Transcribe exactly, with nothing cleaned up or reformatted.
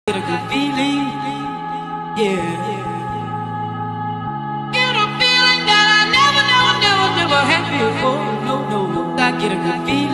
get a good feeling, yeah. Get a feeling that I never, never, never, never had before. No, no, no. I get a good feeling.